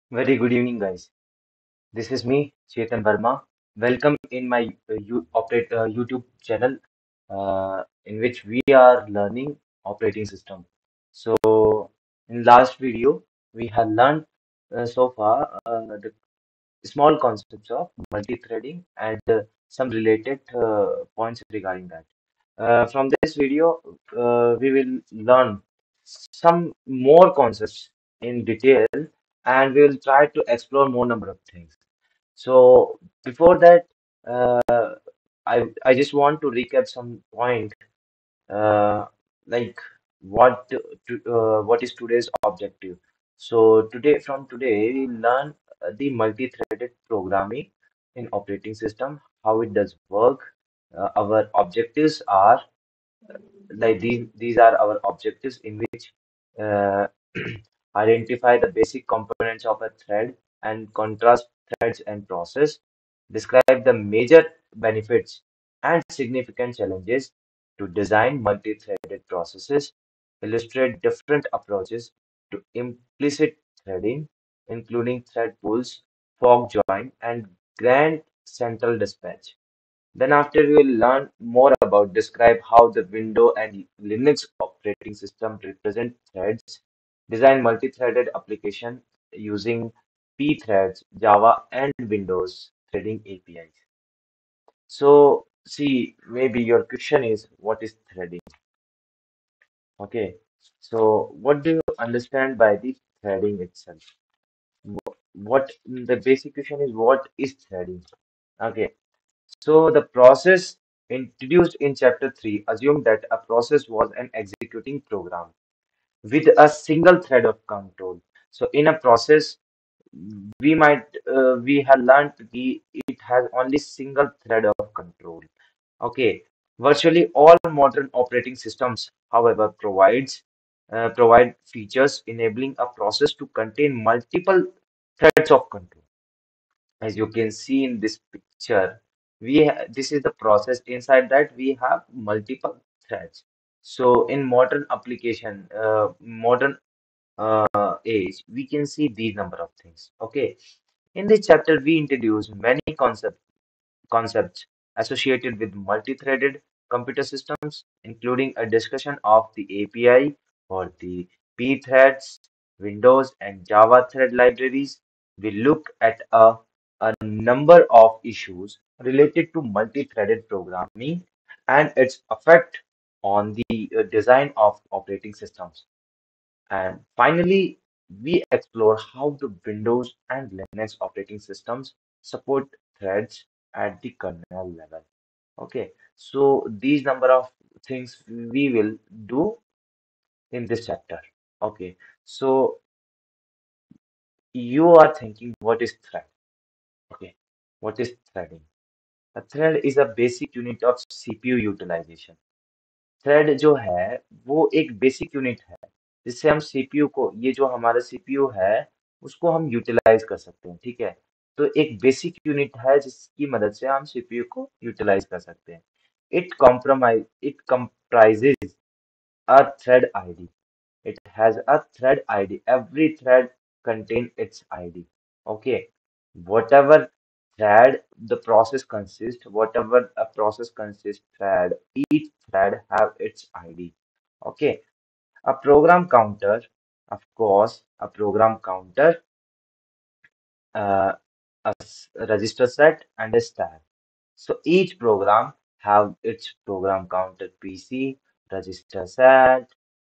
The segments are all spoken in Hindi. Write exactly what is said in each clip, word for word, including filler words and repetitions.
Very good evening, guys. This is me, Chetan Verma. Welcome in my uh, you, operate, uh, YouTube channel, uh, in which we are learning operating system. So, in last video, we have learned uh, so far uh, the small concepts of multi-threading and uh, some related uh, points regarding that. Uh, from this video, uh, we will learn some more concepts in detail and we will try to explore more number of things. So before that, uh, I I just want to recap some point uh, like what to, uh, what is today's objective. So today from today we learn uh, the multi-threaded programming in operating system, how it does work. Uh, our objectives are like these these are our objectives in which uh, identify the basic components of a thread and contrast threads and process, describe the major benefits and significant challenges to design multi-threaded processes, illustrate different approaches to implicit threading, including thread pools, fork join, and grand central dispatch. Then after we will learn more about describe how the Windows and Linux operating system represent threads, design multi-threaded application using pthreads, Java and Windows threading A P Is. So see, maybe your question is what is threading? Okay. So what do you understand by the threading itself? Wh- What the basic question is what is threading? Okay. So the process introduced in chapter three assumed that a process was an executing program with a single thread of control. So in a process, we might uh, we have learned the it has only single thread of control. Okay, virtually all modern operating systems, however, provides uh, provide features enabling a process to contain multiple threads of control. As you can see in this picture, we ha this is the process. Inside that we have multiple threads. So in modern application, uh, modern uh, age, we can see these number of things. Okay, in this chapter we introduce many concepts concepts associated with multi-threaded computer systems, including a discussion of the A P I for the pthreads, Windows, and Java thread libraries. We look at a, a number of issues related to multi-threaded programming and its effect on the uh, design of operating systems. And finally, we explore how the Windows and Linux operating systems support threads at the kernel level. Okay, so these number of things we will do in this chapter. Okay, so you are thinking what is thread? Okay, what is threading? A thread is a basic unit of C P U utilization. Thread जो है वो एक बेसिक यूनिट है जिससे हम सीपीयू को ये जो हमारा सीपीयू है उसको हम यूटिलाइज कर सकते हैं ठीक है तो एक बेसिक यूनिट है जिसकी मदद से हम सीपीयू को यूटिलाइज कर सकते हैं it compromise it comprises a thread ID it has a thread I D. Every thread contain its I D. Okay. Whatever thread the process consists, whatever a process consists thread, each thread have its I D. Okay. A program counter, of course, a program counter, uh, a s- a register set and a stack. So each program have its program counter P C, register set,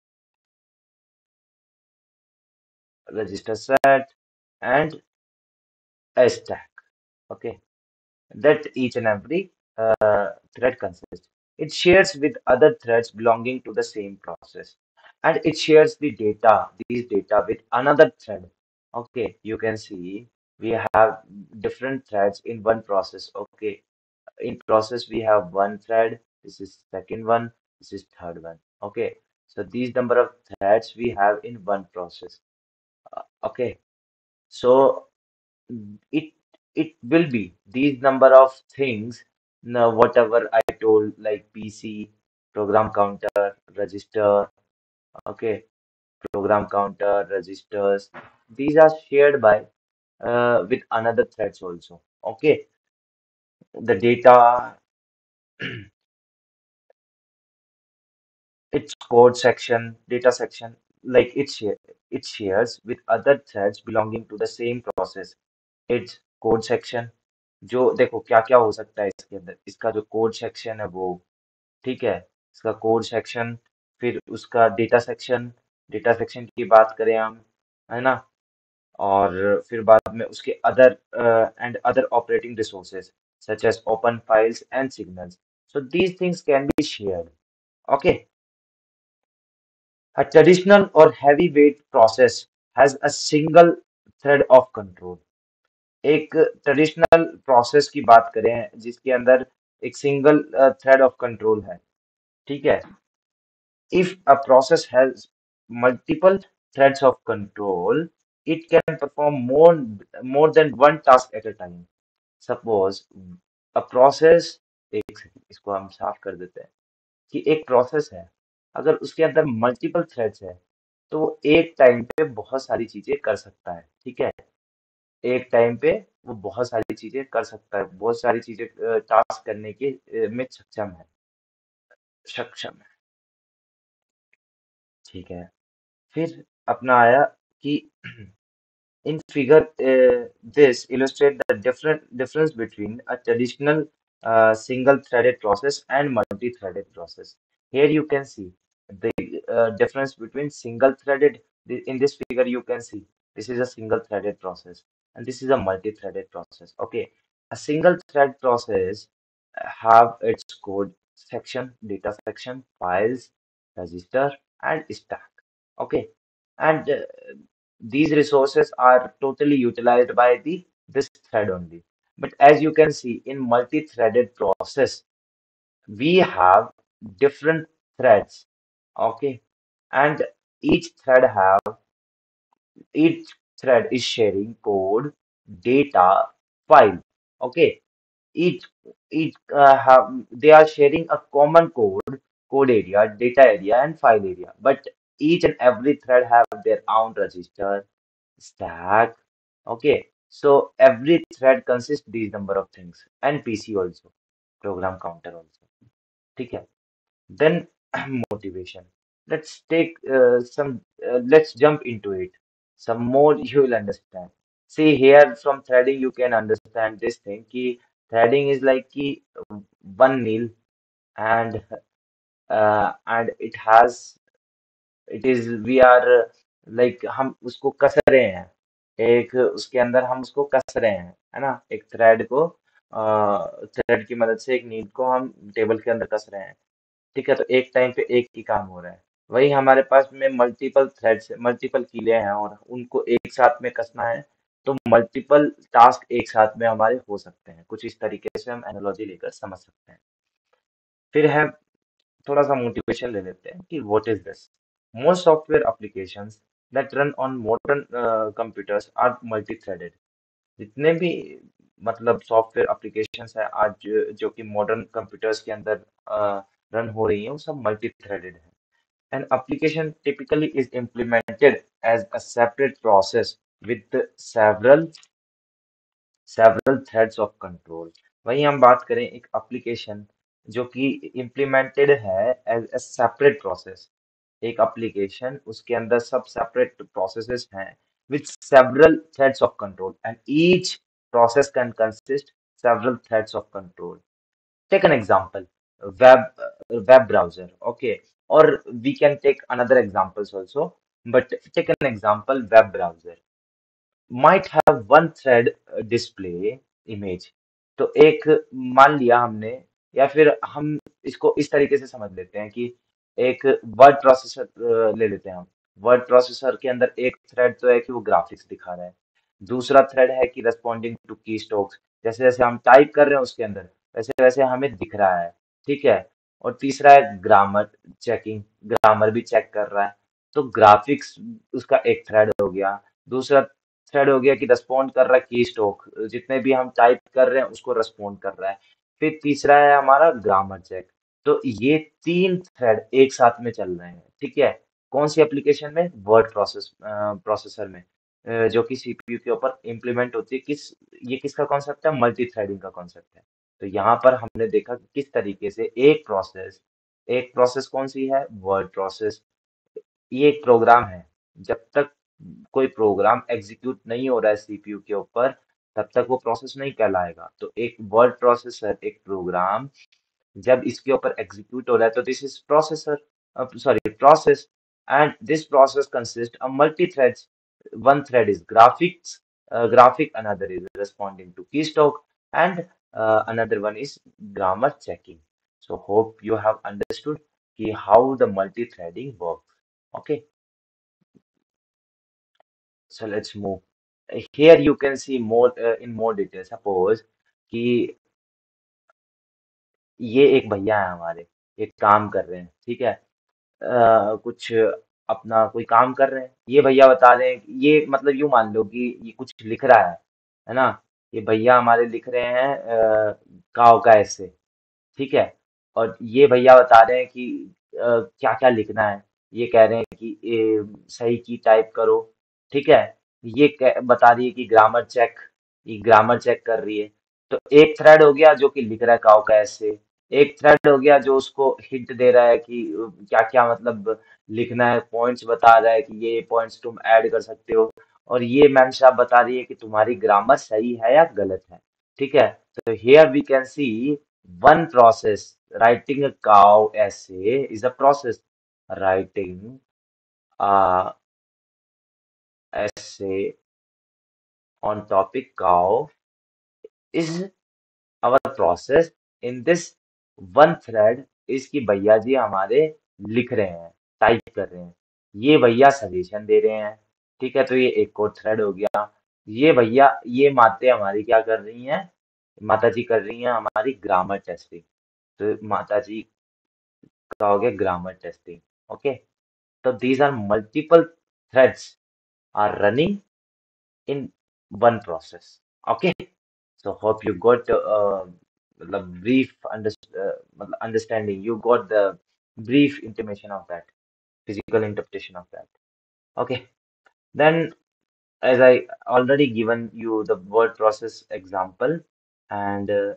register set, and a stack. Okay, that each and every uh, thread consists. It shares with other threads belonging to the same process, and it shares the data, these data with another thread. Okay, you can see we have different threads in one process. Okay, in process we have one thread. This is second one. This is third one. Okay, so these number of threads we have in one process. Uh, okay, so it it will be these number of things now whatever I told like P C, program counter, register, okay, program counter, registers, these are shared by uh, with another threads also. Okay, the data, its code section, data section, like it share, it shares with other threads belonging to the same process. Its code section, जो देखो क्या क्या हो सकता है इसके अंदर, इसका जो कोड सेक्शन है वो, ठीक है, इसका कोड सेक्शन, फिर उसका डेटा सेक्शन, डेटा सेक्शन की बात करें हम, है ना, और फिर बाद में उसके other and other operating resources such as open files and signals. So these things can be shared. Okay, a traditional or heavyweight process has a single thread of control. एक ट्रेडिशनल प्रोसेस की बात करें जिसके अंदर एक सिंगल थ्रेड ऑफ कंट्रोल है, ठीक है. If a process has multiple threads of control, it can perform more, more than one task at a time. Suppose a process, एक सेकंड इसको हम साफ कर देते हैं, कि एक प्रोसेस है, अगर उसके अंदर मल्टीपल थ्रेड्स है तो वो एक टाइम पे बहुत सारी चीजें कर सकता है, ठीक है. एक टाइम पे वो बहुत सारी चीजें कर सकता है, बहुत सारी चीजें टास्क करने के अ, में सक्षम है, सक्षम है, ठीक है. फिर अपना आया कि in figure, uh, this illustrates the different difference between a traditional uh, single-threaded process and multi-threaded process. Here you can see the uh, difference between single-threaded. the- In this figure, you can see this is a single-threaded process and this is a multi-threaded process. Okay, a single-thread process have its code section, data section, files, register, and stack. Okay, and uh, these resources are totally utilized by the this thread only. But as you can see in multi-threaded process, we have different threads. Okay, and each thread have each thread is sharing code, data, file. Okay, each each uh, have they are sharing a common code, code area, data area, and file area. But each and every thread have their own register, stack. Okay, so every thread consists these number of things and P C also, program counter also. ठीक है. Then motivation. Let's take uh, some. Uh, let's jump into it. Some more you will understand. See here from threading you can understand this thing. Ki threading is like ki one nail and uh, and it has it is we are like हम उसको कस रहे हैं, एक उसके अंदर हम उसको कस रहे हैं, है ना, एक थ्रेड को थ्रेड की मदद से एक नीड को हम टेबल के अंदर कस रहे हैं, ठीक है. तो एक टाइम पे एक ही काम हो रहा है. वही हमारे पास में मल्टीपल थ्रेड्स मल्टीपल कीले हैं और उनको एक साथ में कसना है, तो मल्टीपल टास्क एक साथ में हमारे हो सकते हैं. कुछ इस तरीके से हम एनालॉजी लेकर समझ सकते हैं. फिर है थोड़ा सा मोटिवेशन ले लेते हैं कि what is this. Most software applications that run on modern computers are multi threaded. जितने भी मतलब सॉफ्टवेयर एप्लीकेशंस है आज जो जो कि मॉडर्न कंप्यूटर्स के अंदर रन हो रही हैं वो सब मल्टी थ्रेडेड है. An application typically is implemented as a separate process with several several threads of control. वहीं हम बात करें एक एप्लीकेशन जो कि इम्प्लीमेंटेड है एज ए सेपरेट प्रोसेस. एक एप्लीकेशन उसके अंदर सब सेपरेट प्रोसेसेस हैं with several threads of control and each process can consist several threads of control. Take an example, web web browser. Okay, or we can take another examples also, but take an example, web browser might have one thread display image. तो एक मान लिया हमने, या फिर हम इसको इस तरीके से समझ लेते हैं कि एक वर्ड प्रोसेसर ले लेते हैं हम. वर्ड प्रोसेसर के अंदर एक थ्रेड तो है कि वो ग्राफिक्स दिखा रहा है, दूसरा थ्रेड है कि रेस्पॉन्डिंग टू की स्ट्रोक्स, जैसे जैसे हम टाइप कर रहे हैं उसके अंदर वैसे वैसे हमें दिख रहा है, ठीक है. और तीसरा है ग्रामर चेकिंग, ग्रामर भी चेक कर रहा है. तो ग्राफिक्स उसका एक थ्रेड हो गया. दूसरा थ्रेड हो गया कि रेस्पॉन्ड कर रहा है की स्ट्रोक, जितने भी हम टाइप कर रहे हैं उसको रेस्पॉन्ड कर रहा है. फिर तीसरा है हमारा ग्रामर चेक. तो ये तीन थ्रेड एक साथ में चल रहे हैं, ठीक है. कौन सी एप्लीकेशन में? वर्ड प्रोसेस प्रोसेसर में. अ, जो कि सीपीयू के ऊपर इम्प्लीमेंट होती है। किस ये किसका कॉन्सेप्ट है? मल्टी थ्रेडिंग का कॉन्सेप्ट है। तो यहाँ पर हमने देखा कि किस तरीके से एक प्रोसेस एक प्रोसेस कौन सी है? Word process. ये एक प्रोग्राम है। जब तक कोई प्रोग्राम एग्जीक्यूट नहीं हो रहा है सीपीयू के ऊपर, तब तक वो प्रोसेस नहीं कहलाएगा। तो एक वर्ड प्रोसेसर, एक प्रोग्राम जब इसके ऊपर एग्जीक्यूट हो रहा है, तो this is processor, sorry process, and this process consist of multi threads. one thread is graphics uh, graphic, another is responding to keystroke, and uh, another one is grammar checking. So hope you have understood ki how the multi-threading works. Okay, so let's move. Here you can see more uh, in more detail. Suppose कि ये एक भैया है हमारे, एक काम कर रहे हैं, ठीक है। अ, कुछ अपना कोई काम कर रहे हैं, ये भैया बता रहे हैं कि ये मतलब यूं मान लो कि ये कुछ लिख रहा है है ना। ये भैया हमारे लिख रहे हैं अ, काव का ऐसे, ठीक है। और ये भैया बता रहे हैं कि क्या क्या लिखना है। ये कह रहे हैं कि ए, सही की टाइप करो, ठीक है। ये कह, बता रही है कि ग्रामर चेक, ये ग्रामर चेक कर रही है। तो एक थ्रेड हो गया जो कि लिख रहा है काव का ऐसे, एक थ्रेड हो गया जो उसको हिंट दे रहा है कि क्या क्या मतलब लिखना है, पॉइंट्स बता रहा है कि ये पॉइंट्स तुम ऐड कर सकते हो। और ये मैम साहब बता रही है कि तुम्हारी ग्रामर सही है या गलत है, ठीक है। तो here we can see one process. Writing a cow essay is a process. Writing a essay on topic cow is our process. In this one thread is कि भैया जी हमारे लिख रहे हैं, टाइप कर रहे हैं। ये भैया सजेशन दे रहे हैं, ठीक है। तो ये एक और थ्रेड हो गया। ये भैया, ये माते हमारी क्या कर रही हैं? माता जी कर रही हैं हमारी ग्रामर टेस्टिंग। तो माता जी का हो गया ग्रामर टेस्टिंग। ओके, तो these are multiple threads are running in one process. Okay, so hope you got uh, मतलब brief underst uh, मतलब understanding. You got the brief intimation of that, physical interpretation of that. Okay, then as I already given you the word process example, and uh,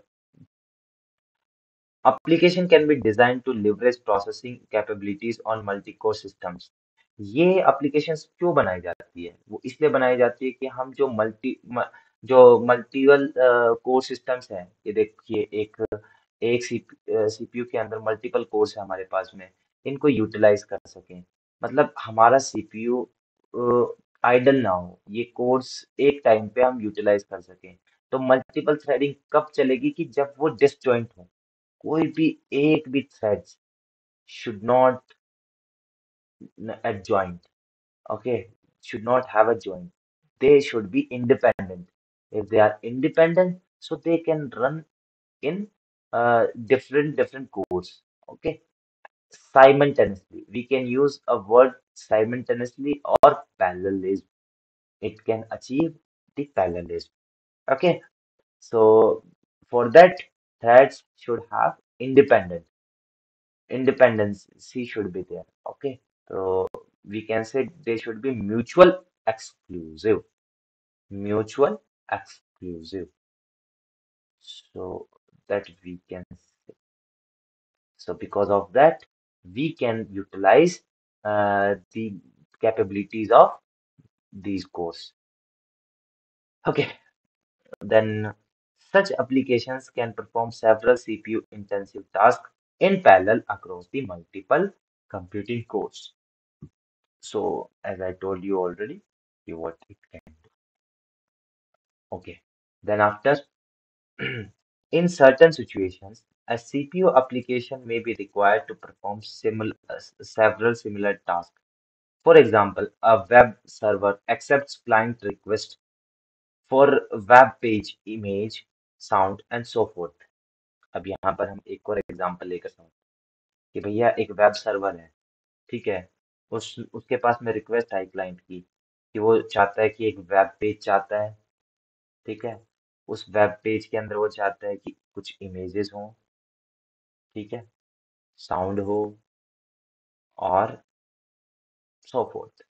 application can be designed to leverage processing capabilities on multi-core systems. ये एप्लीकेशंस क्यों बनाई जाती है? वो इसलिए बनाई जाती है कि हम जो मल्टी म, जो मल्टीपल कोर सिस्टम्स हैं, ये देखिए एक एक सीपीयू के अंदर मल्टीपल कोर्स है हमारे पास में, इनको यूटिलाइज कर सकें। मतलब हमारा सीपीयू आइडल ना हो, ये कोर्स एक टाइम पे हम यूटिलाइज कर सकें। तो मल्टीपल थ्रेडिंग कब चलेगी? कि जब वो डिसजॉइंट हो। कोई भी एक भी threads should not adjoint, okay, should not have a joint. They should be independent. If they are independent, so they can run in uh, different different cores. Okay, simultaneously. We can use a word simultaneously or parallelism. It can achieve the parallelism. Okay, so for that, threads should have independent independency should be there. Okay, so we can say they should be mutual exclusive. Mutual exclusive. So that we can say. So because of that, we can utilize uh, the capabilities of these cores. Okay, then such applications can perform several C P U intensive tasks in parallel across the multiple computing cores. So as I told you already, see what it can do. Okay. Then after, in certain situations, a C P U application may be required to perform similar, several similar tasks. For example, a web server accepts client requests for web page, image, sound, and so forth. अब यहाँ पर हम एक और एग्जांपल लेकर समझते हैं कि भैया एक वेब सर्वर है, ठीक है। उस उसके पास में रिक्वेस्ट आई क्लाइंट की कि वो चाहता है कि एक वेब पेज चाहता है, ठीक है। उस वेब पेज के अंदर वो चाहता है कि कुछ इमेजेस हों, ठीक है, साउंड हो और so forth.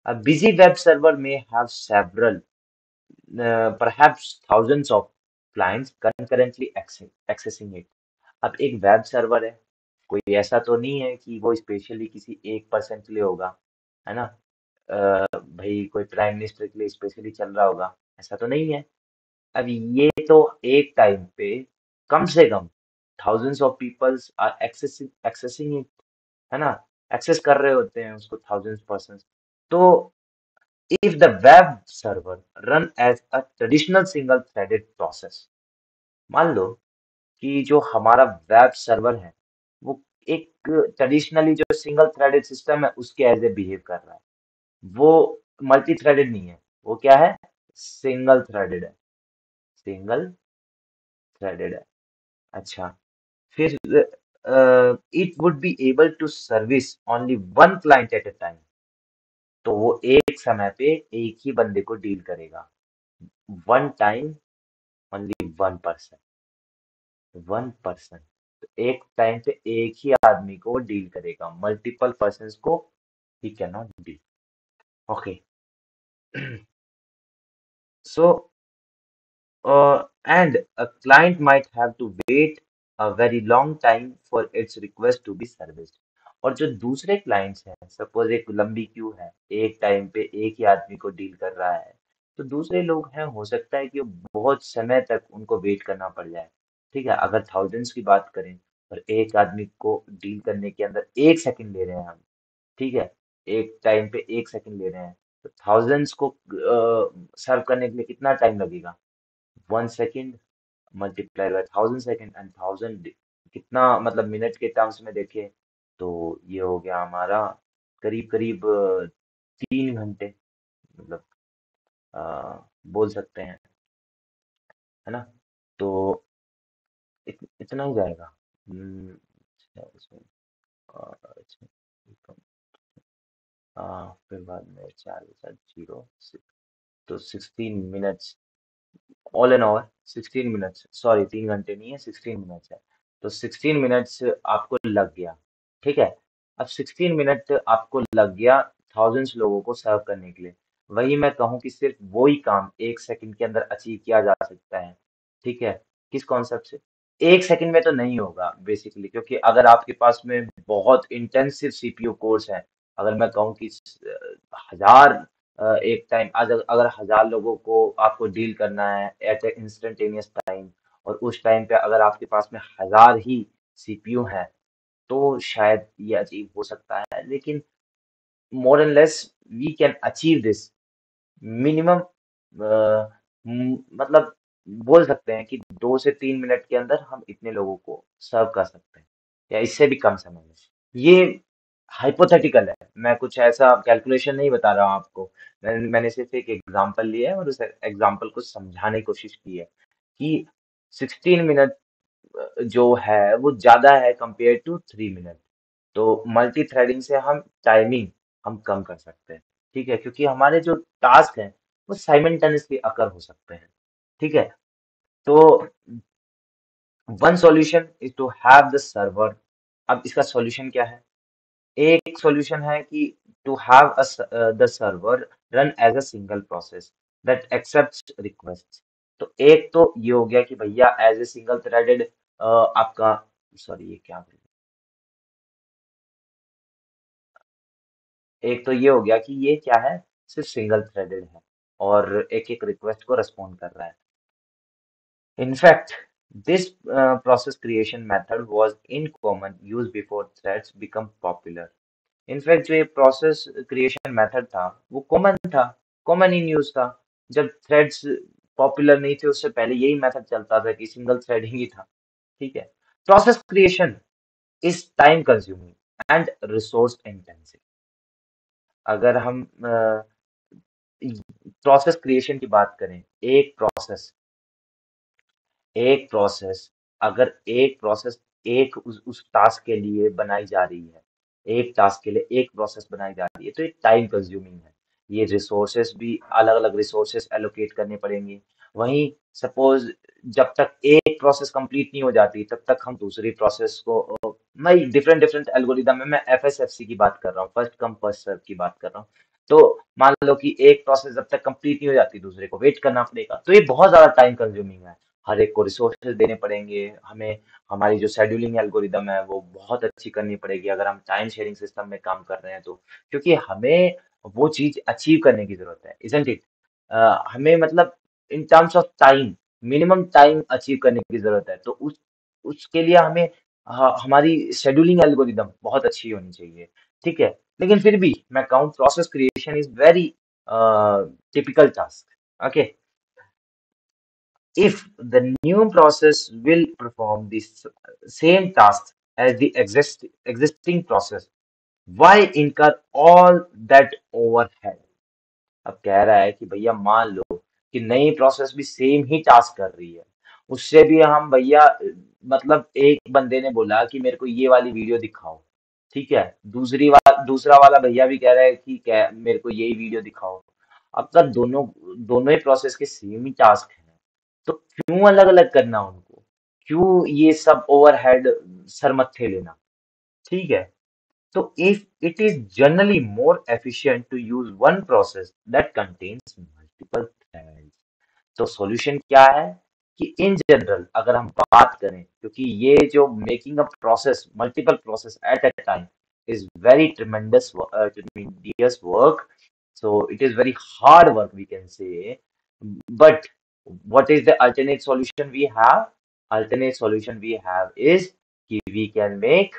A busy web server may have several, uh, perhaps thousands of clients concurrently access, accessing it. अब एक वेब सर्वर है, कोई ऐसा तो नहीं है कि वो स्पेशली किसी एक पर्सन के लिए होगा, है ना? अ, भाई कोई प्राइम मिनिस्टर के लिए स्पेशली चल रहा होगा, ऐसा तो नहीं है। अब ये तो एक टाइम पे कम से कम thousands of peoples are accessing accessing it, है ना? एक्सेस कर रहे होते हैं उसको thousands persons। तो if the web server run as a traditional single threaded process, मान लो कि जो हमारा वेब सर्वर है वो एक ट्रेडिशनली जो सिंगल थ्रेडेड सिस्टम है उसके एज ए बिहेव कर रहा है, वो मल्टी थ्रेडेड नहीं है, वो क्या है, सिंगल थ्रेडेड है, सिंगल थ्रेडेड है। अच्छा, फिर it would be able to service only one client at a time, तो वो एक समय पे एक ही बंदे को डील करेगा, one time only one person, one person, तो एक टाइम पे एक ही आदमी को डील करेगा, मल्टीपल पर्सन को ही can not deal. Okay, so Uh, and a client might have to wait a very long time for its request to be serviced। और जो दूसरे क्लाइंट्स हैं, सपोज एक लंबी क्यू है, एक टाइम पे एक ही आदमी को डील कर रहा है, तो दूसरे लोग हैं, हो सकता है कि वो बहुत समय तक उनको वेट करना पड़ जाए। ठीक है, अगर थाउजेंड्स की बात करें और एक आदमी को डील करने के अंदर एक सेकंड ले रहे हैं हम, ठीक है, एक टाइम पे एक सेकंड ले रहे हैं, तो थाउजेंड्स को सर्व करने के लिए कितना टाइम लगेगा, one second multiply by thousand second, and thousand कितना, मतलब मिनट के टर्म्स में देखें तो ये हो गया हमारा करीब करीब अ, तीन घंटे, मतलब अ, बोल सकते हैं, है ना? तो इत, इतना ही जाएगा। हम्म, अच्छा, इसमें, अ, अच्छा, कम, अ, फिर बाद में चार के साथ जीरो, तो sixteen minutes, all in all sixteen minutes, sorry तीन घंटे नहीं है, सिक्सटीन मिनट्स है, तो सिक्सटीन मिनट्स आपको लग गया। ठीक है, अब सिक्सटीन मिनट आपको लग गया थाउजेंड्स लोगों को सर्व करने के लिए। वही मैं कहूँ कि सिर्फ वही काम एक सेकंड के अंदर अचीव किया जा सकता है। ठीक है, किस कॉन्सेप्ट से, एक सेकंड में तो नहीं होगा बेसिकली, क्योंकि अगर आपके पास में बहुत इंटेंसिव सीपीयू कोर्स है, अगर मैं कहूँ कि अ, हजार अ, एक टाइम, अगर अगर हजार लोगों को आपको डील करना है एट ए इंस्टेंटेनियस टाइम, और उस टाइम पे अगर आपके पास में हजार ही सीपीयू है, तो शायद ये अचीव हो सकता है, लेकिन more and less we can achieve this minimum, मतलब बोल सकते हैं कि दो से तीन मिनट के अंदर हम इतने लोगों को सर्व कर सकते हैं, या इससे भी कम समय में। ये हाइपोथेटिकल है, मैं कुछ ऐसा कैलकुलेशन नहीं बता रहा हूँ आपको, मैंने मैंने सिर्फ एक एग्जांपल लिया है और उस एग्जांपल को समझाने की कोशिश की है कि सिक्सटीन मिनट जो है वो ज्यादा है कंपेयर टू थ्री मिनट, तो मल्टी थ्रेडिंग से हम टाइमिंग हम कम कर सकते हैं। ठीक है, क्योंकि हमारे जो टास्क हैं वो साइमल्टेनियसली अकर हो सकते हैं। ठीक है, तो one solution is to have the server. अब इसका सॉल्यूशन क्या है, एक सॉल्यूशन है कि to have the server run as a single process that accepts request. तो एक तो ये हो गया कि भैया एज ए सिंगल थ्रेडेड आपका, सॉरी ये क्या बोल- एक तो ये हो गया कि ये क्या है, सिर्फ सिंगल थ्रेडेड है और एक एक रिक्वेस्ट को रिस्पॉन्ड कर रहा है। In fact, this uh, process creation method was in common use before threads become popular। In fact जो ये प्रोसेस क्रिएशन मेथड था वो कॉमन था, कॉमन इन यूज था, जब थ्रेड्स पॉपुलर नहीं थे उससे पहले यही मेथड चलता था कि सिंगल थ्रेडिंग ही था। ठीक है, process creation is time consuming and resource intensive. अगर हम प्रोसेस क्रिएशन की बात करें, एक प्रोसेस एक प्रोसेस अगर एक प्रोसेस एक उस, उस टास्क के लिए बनाई जा रही है, एक टास्क के लिए एक प्रोसेस बनाई जा रही है, तो ये टाइम कंज्यूमिंग है। ये रिसोर्सेस भी अलग अलग रिसोर्सेस एलोकेट करने पड़ेंगे। वहीं सपोज जब तक एक प्रोसेस कंप्लीट नहीं हो जाती तब तक हम दूसरी प्रोसेस को अ, मैं डिफरेंट डिफरेंट एल्गोरिदम में, मैं एफएसएफसी की बात कर रहा हूँ, फर्स्ट कम फर्स्ट सर्व की बात कर रहा हूँ, तो मान लो कि एक प्रोसेस जब तक कंप्लीट नहीं हो जाती दूसरे को वेट करना पड़ेगा, तो ये बहुत ज्यादा टाइम कंज्यूमिंग है। हर एक को रिसोर्सेज देने पड़ेंगे हमें, हमारी जो शेड्यूलिंग एल्गोरिदम है वो बहुत अच्छी करनी पड़ेगी अगर हम टाइम शेयरिंग सिस्टम में काम कर रहे हैं तो, क्योंकि हमें वो चीज अचीव करने की जरूरत है, इजंट इट? हमें मतलब in terms of time, minimum time achieve करने की जरूरत है, तो उस उसके लिए हमें ह- हमारी शेड्यूलिंग एल्गोरिदम बहुत अच्छी होनी चाहिए। ठीक है, लेकिन फिर भी मैं कहूँ process creation is very typical task. Okay, if the new process will perform the s- same task as the exist, existing process, why incur all that overhead? अब कह रहा है कि भैया मान लो कि नई प्रोसेस भी सेम ही टास्क कर रही है, उससे भी हम भैया मतलब एक बंदे ने बोला कि मेरे को ये वाली वीडियो दिखाओ, ठीक है, दूसरी वाला दूसरा वाला भैया भी कह रहा है कि क्या मेरे को यही वीडियो दिखाओ। अब तक दोनों दोनों ही प्रोसेस के सेम ही टास्क हैं, तो क्यों अलग अलग करना उनको, क्यों ये सब ओवरहेड सर मत्थे लेना? ठीक है, so if it is generally more efficient to use one process that contains multiple threads, तो सॉल्यूशन क्या है कि इन जनरल अगर हम बात करें, क्योंकि ये जो making a process multiple process at a time is very tremendous tremendous work, so it is very hard work we can say, but what is the alternate solution we have? Alternate solution we have is कि we can make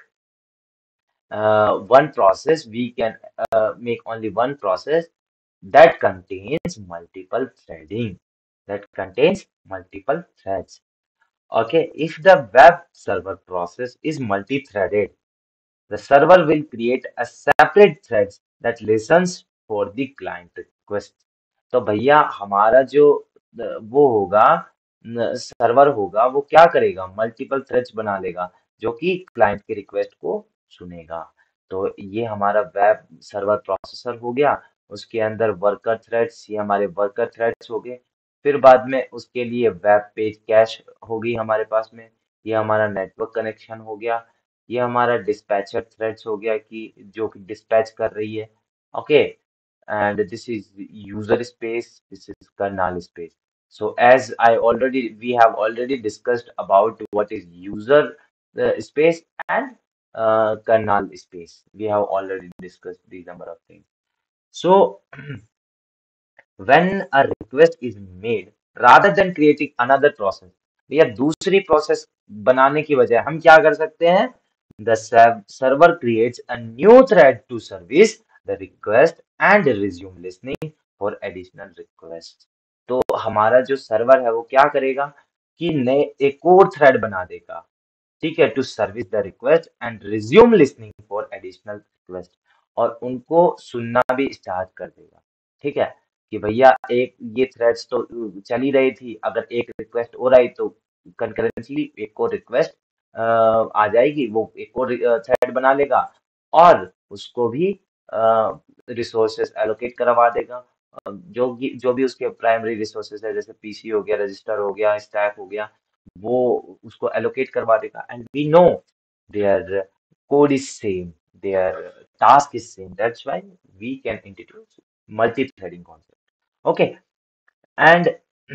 uh, one process, we can uh, make only one process that contains multiple threading, that contains multiple threads. Okay, if the web server process is multi-threaded, the server will create a separate threads that listens for the client request. तो भैया हमारा जो अ, वो होगा, सर्वर होगा, वो क्या करेगा, मल्टीपल थ्रेड्स बना लेगा जो कि क्लाइंट के रिक्वेस्ट को सुनेगा। तो ये हमारा वेब सर्वर प्रोसेसर हो गया, उसके अंदर वर्कर थ्रेड्स, ये हमारे वर्कर थ्रेड्स हो गए। फिर बाद में उसके लिए वेब पेज कैश होगी हमारे पास में, ये हमारा नेटवर्क कनेक्शन हो गया, ये हमारा डिस्पैचर थ्रेड्स हो गया कि जो कि डिस्पैच कर रही है। Okay, and this is user space, this is kernel space. So as I already, we have already discussed about what is user uh, space and uh, kernel space. We have already discussed these number of things. So when a request is made, rather than creating another process, भैया दूसरी प्रोसेस बनाने की बजाय हम क्या कर सकते हैं? The serv- server creates a new thread to service the request and resume listening for additional requests. तो हमारा जो सर्वर है वो क्या करेगा कि नए एक और थ्रेड बना देगा, ठीक है, to service the request and resume listening for additional request, और उनको सुनना भी स्टार्ट कर देगा। ठीक है, कि भैया एक ये थ्रेड्स तो चल ही रही थी, अगर एक रिक्वेस्ट और आई तो कंकरेंटली एक और रिक्वेस्ट आ जाएगी, वो एक और थ्रेड बना लेगा और उसको भी रिसोर्सेस एलोकेट करवा देगा। अ, जो कि जो भी उसके प्राइमरी रिसोर्सेस है, जैसे पीसी हो गया, रजिस्टर हो गया, स्टैक हो गया, वो उसको एलोकेट करवा देगा। And we know their code is same, their task is same, that's why we can introduce multi threading concept. Okay, and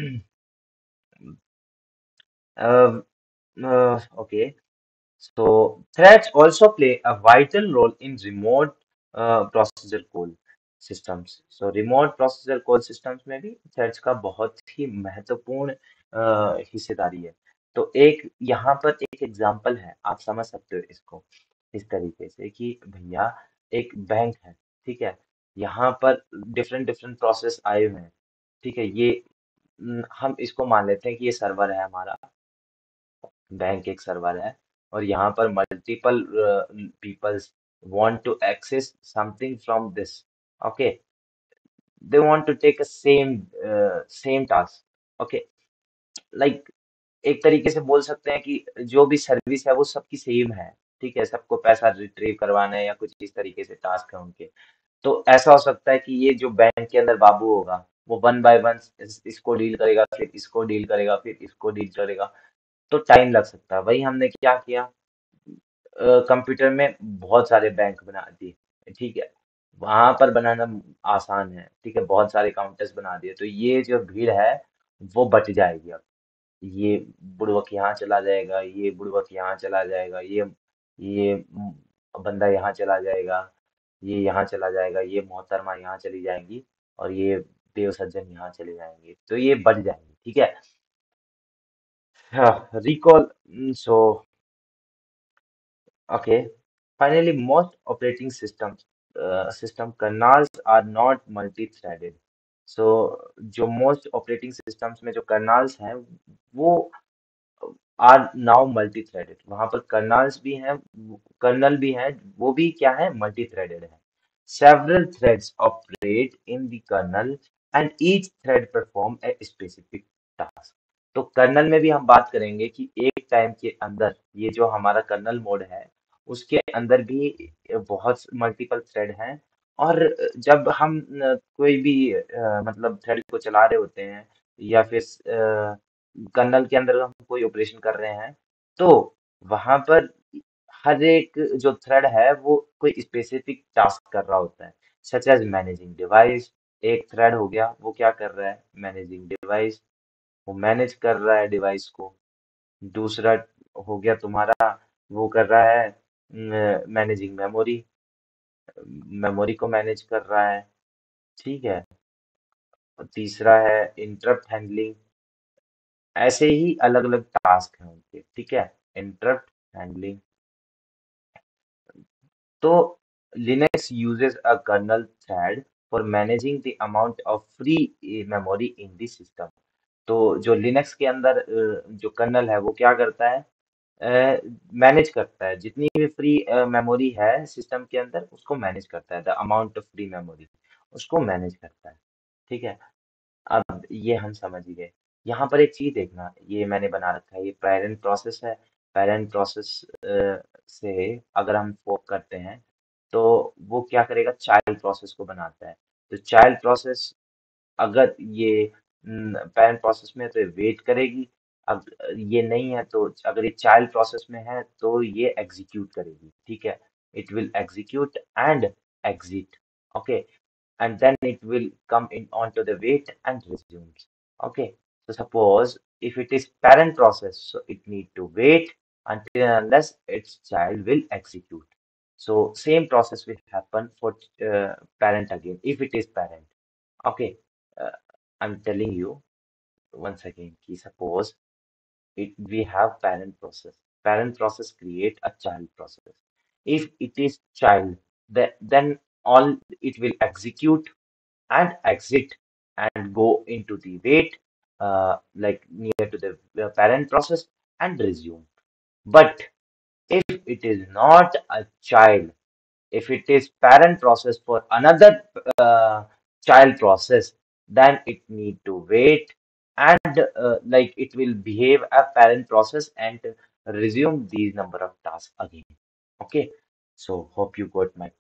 okay, so threads also play a vital role in remote uh, processor call systems. So remote processor call systems में भी threads का बहुत ही महत्वपूर्ण अ, हिस्सेदारी है। तो एक यहाँ पर एक एग्जांपल है, आप समझ सकते हो इसको इस तरीके से कि भैया एक बैंक है, ठीक है, यहाँ पर डिफरेंट डिफरेंट प्रोसेस आए हुए हैं, ठीक है, ये न, हम इसको मान लेते हैं कि ये सर्वर है हमारा, बैंक एक सर्वर है, और यहाँ पर multiple peoples want to access something from this. Okay, they want to take a same uh, same task. Okay, like एक तरीके से बोल सकते हैं कि जो भी सर्विस है वो सबकी सेम है, ठीक है, सबको पैसा रिट्रीव करवाना है या कुछ इस तरीके से टास्क है उनके। तो ऐसा हो सकता है कि ये जो बैंक के अंदर बाबू होगा वो वन बाय वन इस, इसको डील करेगा, फिर इसको डील करेगा, फिर इसको डील करेगा, तो टाइम लग सकता है। वही हमने क्या किया, कंप्यूटर में बहुत सारे बैंक बना दिए, ठीक है, वहां पर बनाना आसान है, ठीक है, बहुत सारे काउंटर्स बना दिए तो ये जो भीड़ है वो बच जाएगी अब। ये बुड़बक यहाँ चला जाएगा, ये बुड़बक यहाँ चला जाएगा, ये ये म, बंदा यहाँ चला जाएगा, ये यहाँ चला जाएगा, ये मोहतरमा यहाँ चली जाएंगी, और ये देव सज्जन यहाँ चले जाएंगे, तो ये बच जाएंगे, ठीक है। हाँ, recall. So okay. Finally, most operating systems uh, system kernels are not multi-threaded. So जो most operating systems में जो kernels हैं वो आर नाउ मल्टी थ्रेडेड, वहां पर कर्नल्स भी हैं, कर्नल भी हैं, वो भी क्या है, मल्टी थ्रेडेड है। Several threads operate in the kernel and each thread perform a specific task. तो कर्नल में भी हम बात करेंगे कि एक टाइम के अंदर ये जो हमारा कर्नल मोड है उसके अंदर भी बहुत मल्टीपल थ्रेड हैं, और जब हम अ, कोई भी अ, मतलब थ्रेड को चला रहे होते हैं या फिर कर्नल के अंदर हम कोई ऑपरेशन कर रहे हैं, तो वहां पर हर एक जो थ्रेड है वो कोई स्पेसिफिक टास्क कर रहा होता है, सच एज मैनेजिंग डिवाइस। एक थ्रेड हो गया वो क्या कर रहा है, मैनेजिंग डिवाइस, वो मैनेज कर रहा है डिवाइस को। दूसरा हो गया तुम्हारा, वो कर रहा है मैनेजिंग मेमोरी, मेमोरी को मैनेज कर रहा है, ठीक है। और तीसरा है इंटरप्ट हैंडलिंग। ऐसे ही अलग अलग टास्क हैं उनके, ठीक है, इंटरप्ट हैंडलिंग। तो Linux uses a kernel thread for managing the amount of free eh, memory in the system। तो जो लिनक्स के अंदर अ, जो कर्नल है वो क्या करता है, मैनेज करता है जितनी भी फ्री मेमोरी है सिस्टम के अंदर उसको मैनेज करता है, the amount of free memory उसको मैनेज करता है, ठीक है। अब ये हम समझ ही गए। यहाँ पर एक चीज देखना, ये मैंने बना रखा है, ये पेरेंट प्रोसेस है। पेरेंट प्रोसेस से अगर हम फोक करते हैं तो वो क्या करेगा, चाइल्ड प्रोसेस को बनाता है। तो चाइल्ड प्रोसेस अगर ये पेरेंट प्रोसेस में है तो ये वेट करेगी, अब ये नहीं है तो अगर ये चाइल्ड प्रोसेस में है तो ये एग्जीक्यूट करेगी, ठीक है। It will execute and exit, okay, and then it will come in onto the wait and resumes. Okay, so suppose if it is parent process, so it need to wait until and unless its child will execute. So same process will happen for uh, parent again if it is parent. Okay, uh, I'm telling you once again. Ki suppose it we have parent process. Parent process create a child process. If it is child, then then all it will execute and exit and go into the wait, uh, like near to the uh, parent process and resume. But if it is not a child, if it is parent process for another uh, child process, then it need to wait and uh, like it will behave a parent process and resume these number of tasks again. Okay, so hope you got my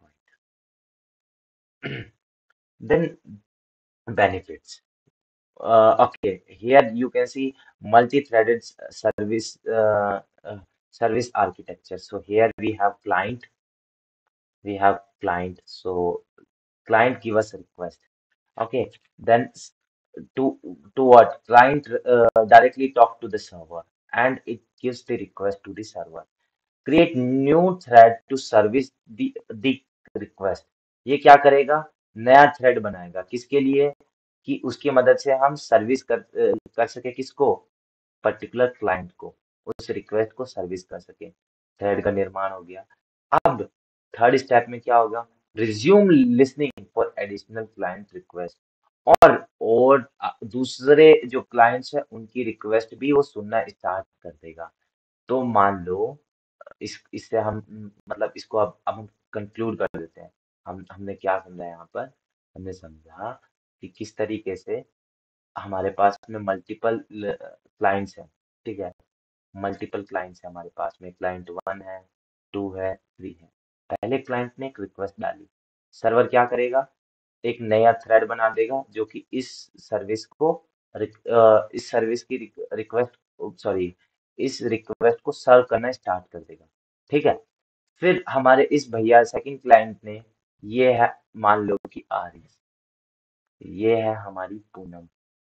point. Then benefits. Uh, okay, here you can see multi-threaded s- service uh, uh, service architecture. So here we have client, we have client. So client give us a request. Okay, then s- to to what client uh, directly talk to the server and it gives the request to the server. Create new thread to service the the request। ये क्या करेगा, नया थ्रेड बनाएगा किसके लिए, कि उसकी मदद से हम सर्विस कर अ, कर सके किसको, पर्टिकुलर क्लाइंट को, उस रिक्वेस्ट को सर्विस कर सके। थ्रेड का निर्माण हो गया। अब थर्ड स्टेप में क्या होगा, resume listening for additional client request. और और अ, दूसरे जो क्लाइंट्स हैं उनकी रिक्वेस्ट भी वो सुनना स्टार्ट कर देगा। तो मान लो इस इससे हम म, मतलब इसको अब अब हम कंक्लूड कर देते हैं। हम हमने क्या समझा यहाँ पर, हमने समझा कि किस तरीके से हमारे पास में मल्टीपल क्लाइंट्स हैं, ठीक है। मल्टीपल क्लाइंट्स हैं हमारे पास में, क्लाइंट वन है, टू है, थ्री है। पहले क्लाइंट ने एक रिक्वेस्ट डाली, सर्वर क्या करेगा, एक नया थ्रेड बना देगा जो कि इस सर्विस को रिक- अ, इस सर्विस की रिक्वेस्ट, सॉरी, इस रिक्वेस्ट को सर्व करना स्टार्ट कर देगा, ठीक है। फिर हमारे इस भैया सेकंड क्लाइंट ने ये है, मान लो कि आर्यस, ये है हमारी पूनम,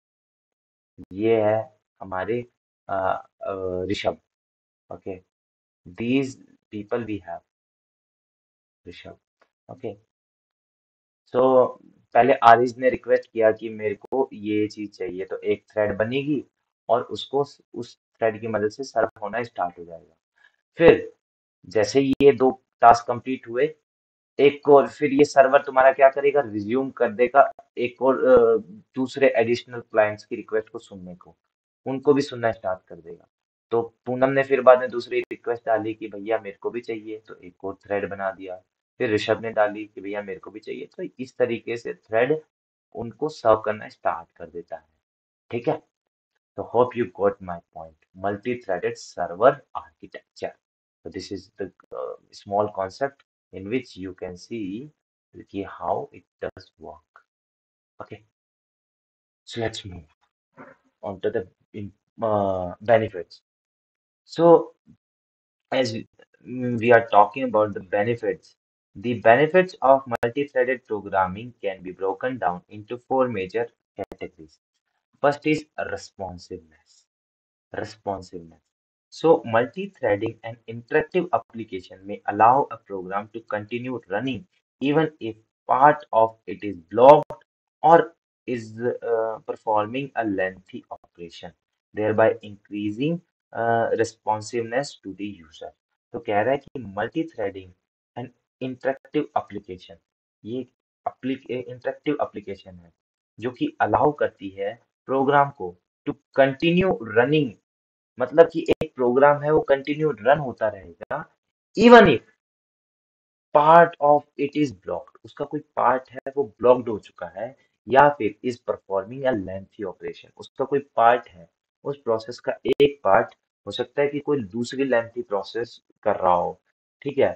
ये है हमारे अ, अ, Rishabh. Okay, these people we have, Rishabh. Okay, so पहले आरिज ने रिक्वेस्ट किया कि मेरे को ये चीज चाहिए, तो एक थ्रेड बनेगी और उसको उस थ्रेड की मदद से सर्व होना स्टार्ट हो जाएगा। फिर जैसे ही ये दो टास्क कंप्लीट हुए, एक और फिर ये सर्वर तुम्हारा क्या करेगा, रिज्यूम कर देगा एक और अ, दूसरे एडिशनल क्लाइंट्स की रिक्वेस्ट को सुनने को, उनको भी सुनना स्टार्ट कर देगा। तो पूनम ने फिर बाद में दूसरी रिक्वेस्ट डाली कि भैया मेरे को भी चाहिए, तो एक और थ्रेड बना दिया। फिर ऋषभ ने डाली कि भैया मेरे को भी चाहिए, तो इस तरीके से थ्रेड उनको सर्व करना स्टार्ट कर देता है। ठीक है, तो hope you got my point. Multi-threaded server architecture. So this is the uh, small concept in which you can see कि how it does work. Okay, so let's move on to the in, uh, benefits. So as we, mm, we are talking about the benefits, the benefits of multi-threaded programming can be broken down into four major categories. First is responsiveness. Responsiveness. So, multi-threading an interactive application may allow a program to continue running even if part of it is blocked or is uh, performing a lengthy operation, thereby increasing uh, responsiveness to the user. तो कह रहा है कि multi-threading an interactive application, ये इंटरेक्टिव एप्लीकेशन है जो कि अलाउ करती है प्रोग्राम को टू कंटिन्यू रनिंग, मतलब कि एक प्रोग्राम है वो कंटिन्यू रन होता रहेगा even if part of it is blocked, उसका कोई पार्ट है वो ब्लॉक्ड हो चुका है, या फिर is performing a lengthy operation, उसका कोई पार्ट है, उस प्रोसेस का एक पार्ट हो सकता है कि कोई दूसरी लेंथी प्रोसेस कर रहा हो। ठीक है,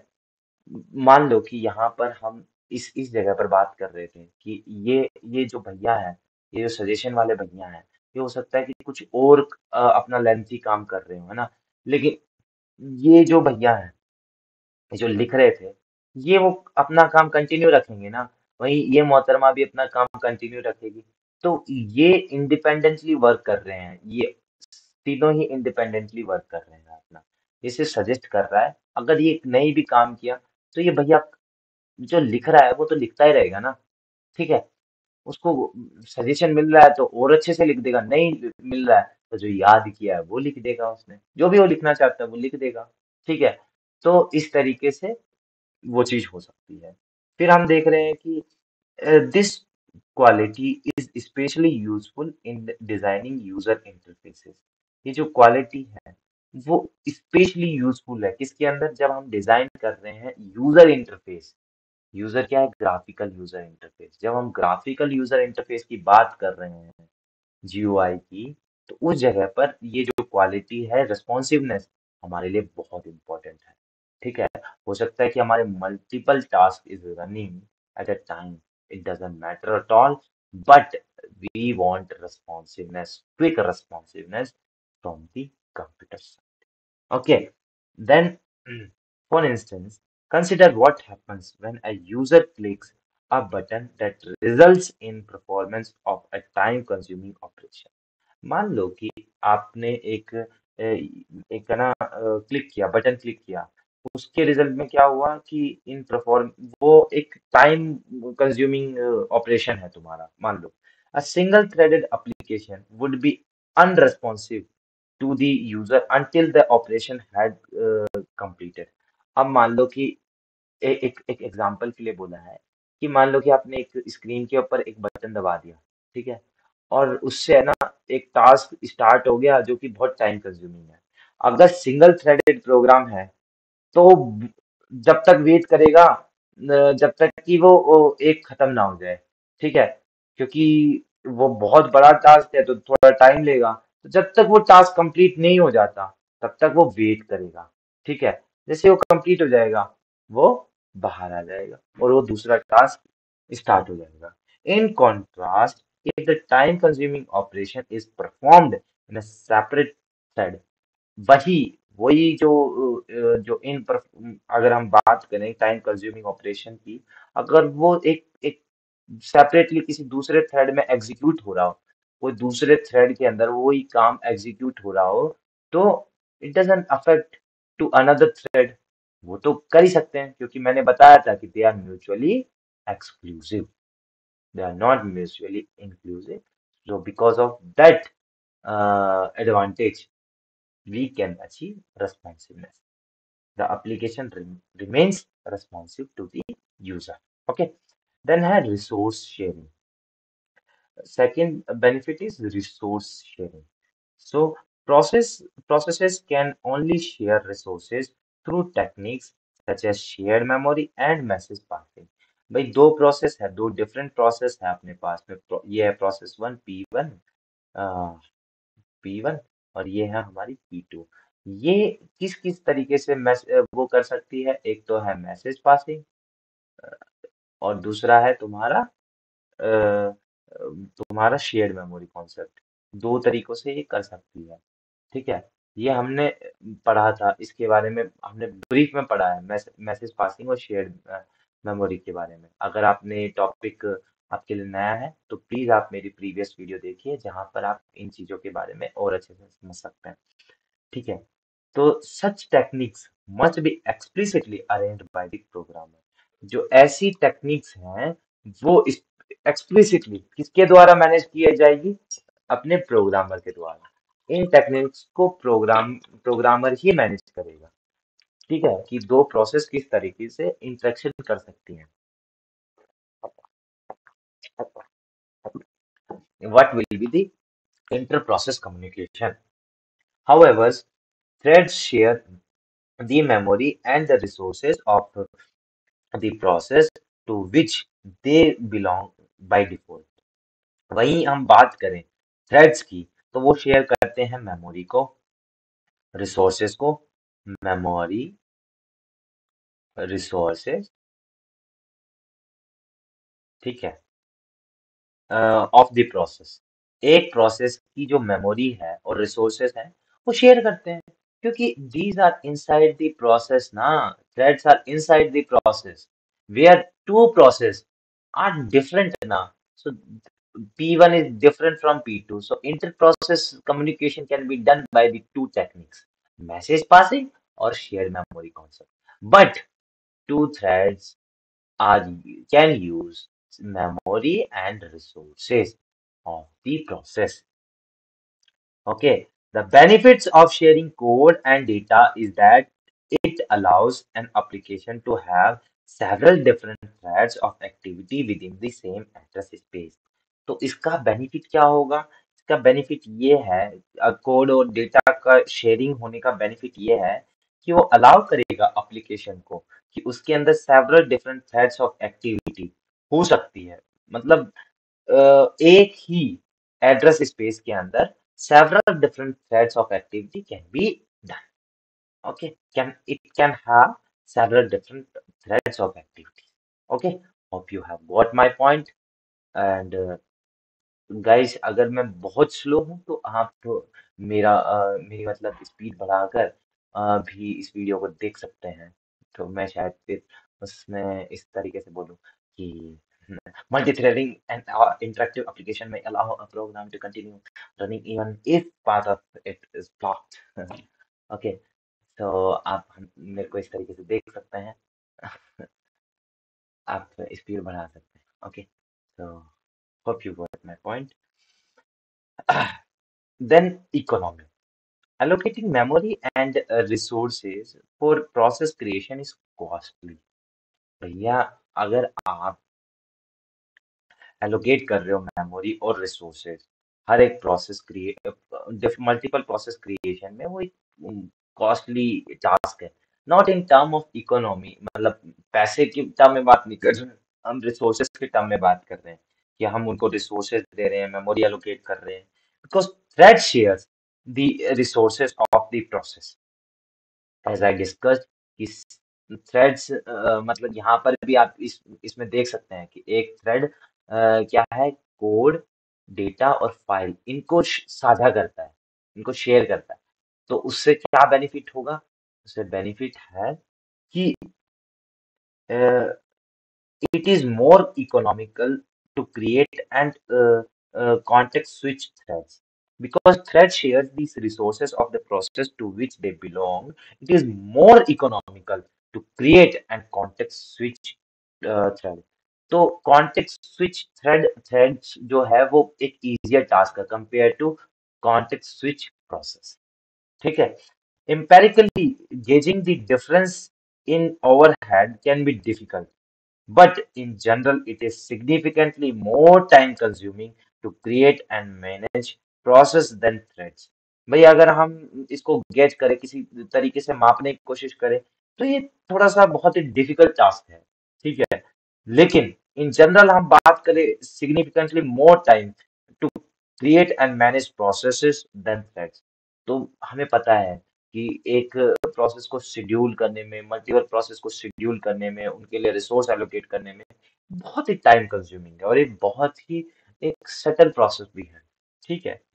मान लो कि यहाँ पर हम इस इस जगह पर बात कर रहे थे कि ये ये जो भैया है, ये जो सजेशन वाले भैया हैं, ये हो सकता है कि कुछ और अ, अपना लेंथी काम कर रहे हो, है ना। लेकिन ये जो भैया हैं, ये जो लिख रहे थे, ये वो अपना काम कंटिन्यू रखेंगे ना, वहीं ये मोहतरमा भी अपना काम कंटिन्यू रखेगी। तो ये इंडिपेंडेंटली वर्क कर रहे हैं, ये तीनों ही इंडिपेंडेंटली वर्क कर रहे हैं अपना। इसे सजेस्ट कर रहा है, अगर ये नहीं भी काम किया तो ये भैया जो लिख रहा है वो तो लिखता ही रहेगा ना। ठीक है, उसको सजेशन मिल रहा है तो और अच्छे से लिख देगा, नहीं मिल रहा है तो जो याद किया है वो लिख देगा, उसने जो भी वो लिखना चाहता है वो लिख देगा। ठीक है, तो इस तरीके से वो चीज हो सकती है। फिर हम देख रहे हैं कि this quality is specially useful in designing user interfaces. ये जो क्वालिटी है वो स्पेशली यूजफुल है किसके अंदर, जब हम डिजाइन कर रहे हैं यूजर इंटरफेस। यूजर क्या है, ग्राफिकल यूजर इंटरफेस। जब हम ग्राफिकल यूजर इंटरफेस की बात कर रहे हैं, जीयूआई की, तो उस जगह पर ये जो क्वालिटी है, रिस्पॉन्सिवनेस, हमारे लिए बहुत इंपॉर्टेंट है। ठीक है, हो सकता है कि हमारे multiple task is running at a time, it doesn't matter at all, but we want responsiveness, quick responsiveness from the computer side. Okay, then for instance, consider what happens when a user clicks a button that results in performance of a time-consuming operation. मान लो कि आपने एक अ, एक है ना क्लिक किया, बटन क्लिक किया, उसके रिजल्ट में क्या हुआ कि इन परफॉर्म वो एक टाइम कंज्यूमिंग ऑपरेशन है तुम्हारा, मान लो। A single threaded application would be unresponsive to the user until the operation had uh, completed. अब मान लो कि ए, एक एक एग्जांपल के लिए बोला है कि मान लो कि आपने एक स्क्रीन के ऊपर एक बटन दबा दिया, ठीक है, और उससे है ना एक टास्क स्टार्ट हो गया जो कि बहुत टाइम कंज्यूमिंग है। अगर सिंगल थ्रेडेड प्रोग्राम है तो जब तक वेट करेगा, न- जब तक कि वो, वो एक खत्म ना हो जाए। ठीक है, क्योंकि वो बहुत बड़ा टास्क है तो थोड़ा टाइम लेगा, तो जब तक वो टास्क कंप्लीट नहीं हो जाता तब तक वो वेट करेगा। ठीक है, जैसे वो कंप्लीट हो जाएगा वो बाहर आ जाएगा और वो दूसरा टास्क स्टार्ट हो जाएगा। In contrast, if the time consuming operation is performed in a separate thread, वही वही जो अ, जो इन पर, अगर हम बात करें टाइम कंज्यूमिंग ऑपरेशन की, अगर वो एक एक सेपरेटली किसी दूसरे थ्रेड में एग्जीक्यूट हो रहा हो, कोई दूसरे थ्रेड के अंदर वही काम एग्जीक्यूट हो रहा हो, तो it doesn't affect to another thread. वो तो कर ही सकते हैं, क्योंकि मैंने बताया था कि they are mutually exclusive, they are not mutually inclusive. So because of that uh, advantage, we can achieve responsiveness. The application rem- remains responsive to the user. Okay. Then have resource sharing. Second benefit is resource sharing. So process processes can only share resources through techniques such as shared memory and message passing. भाई दो प्रोसेस है, दो डिफरेंट प्रोसेस है अपने पास में। Pro- ये है process one P one, P one, और ये है हमारी पी टू। ये किस किस तरीके से मैस वो कर सकती है? एक तो है मैसेज पासिंग, और दूसरा है तुम्हारा अ, तुम्हारा शेयर्ड मेमोरी कॉन्सेप्ट। दो तरीकों से ये कर सकती है। ठीक है, ये हमने पढ़ा था, इसके बारे में हमने ब्रीफ में पढ़ा है, मैसेज पासिंग और शेयर्ड मेमोरी के बारे में। अगर आपने टॉपिक आपके लिए नया है तो प्लीज आप मेरी प्रीवियस वीडियो देखिए, जहां पर आप इन चीजों के बारे में और अच्छे से समझ सकते हैं। ठीक है, तो such techniques must be explicitly arranged by the programmer. जो ऐसी टेक्निक्स हैं वो एक्सप्लिसिटली किसके द्वारा मैनेज किया जाएगी? अपने प्रोग्रामर के द्वारा। इन टेक्निक्स को प्रोग्राम प्रोग्रामर ही मैनेज करेगा। ठीक है, कि दो प्रोसेस किस तरीके से इंटरेक्शन कर सकती हैं। What will be the inter-process communication? However, threads share the memory and the resources of the process to which they belong by default. वहीं हम बात करें थ्रेड्स की, तो वो शेयर करते हैं मेमोरी को, रिसोर्सेज को, मेमोरी, रिसोर्सेज, ठीक है, ऑफ द प्रोसेस। एक प्रोसेस की जो मेमोरी है और रिसोर्सेज है वो शेयर करते हैं, क्योंकि these are inside the process ना, threads are inside the process where two process are different ना। So P one is different from P two. So inter-process communication can be done by the two techniques, message passing or shared memory concept. But two threads are can use memory and resources of the process. Okay, the benefits of sharing code and data is that it allows an application to have several different threads of activity within the same address space. तो इसका बेनिफिट क्या होगा? इसका बेनिफिट ये है, कोड और डेटा का शेयरिंग होने का बेनिफिट ये है कि वो अलाउ करेगा एप्लीकेशन को कि उसके अंदर several different threads of activity हो सकती है। मतलब अ, एक ही एड्रेस स्पेस के अंदर several different threads of activity can be done. Okay, can it can have several different threads of activity. Okay, hope you have got my point. And uh, guys, अगर मैं बहुत स्लो हूँ तो आप तो मेरा अ, मेरी मतलब स्पीड बढ़ाकर अ, भी इस वीडियो को देख सकते हैं। तो मैं शायद फिर उसमें इस तरीके से बोलूँ कि multi-threading and uh, interactive application may allow a program to continue running even if part of it is blocked. Okay, तो आप हम मेरे को इस तरीके से देख सकते हैं। आप स्पीड बढ़ा सकते हैं। ओके, तो hope you got my point. Then economy. Allocating memory and uh, resources for process creation is costly. भैया, अगर आप एलोकेट कर रहे हो मेमोरी और रिसोर्सेज हर एक process create multiple process creation में, वो एक कॉस्टली टास्क है। Not in term of economy, मतलब पैसे की टर्म में बात नहीं कर रहे हैं, हम रिसोर्सेज के टर्म में बात कर रहे हैं कि हम उनको रिसोर्सेज दे रहे हैं, मेमोरी एलोकेट कर रहे हैं, because thread shares the resources of the process. As I discussed कि थ्रेड्स मतलब यहाँ पर भी आप इस इसमें देख सकते हैं कि एक थ्रेड क्या है, कोड, डेटा और फाइल इनको श- साझा करता है, इनको शेयर करता है। तो उससे क्या बेनिफिट होगा? उससे बेनिफिट है कि it is more economical to create and uh, uh, context switch threads because thread shares these resources of the process to which they belong. It is more economical to create and context switch uh, thread. तो कॉन्टेक्स्ट स्विच थ्रेड थ्रेड्स जो है वो एक इजियर टास्क है compare to context switch process. ठीक है. Empirically, gauging the difference in overhead can be difficult. But in general, it is significantly more time consuming to create and manage process than threads. भाई अगर हम इसको गेज करें किसी तरीके से मापने की कोशिश करें तो ये थोड़ा सा बहुत ही डिफिकल्ट टास्क है. ठीक है. लेकिन इन जनरल हम बात करें significantly more time to create and manage processes than threads. तो हमें पता है कि एक प्रोसेस को शेड्यूल करने में, मल्टीपल प्रोसेस को शेड्यूल करने में, उनके लिए रिसोर्स एलोकेट करने में बहुत ही टाइम कंज्यूमिंग है और ये बहुत ही एक सटल प्रोसेस भी है. ठीक है.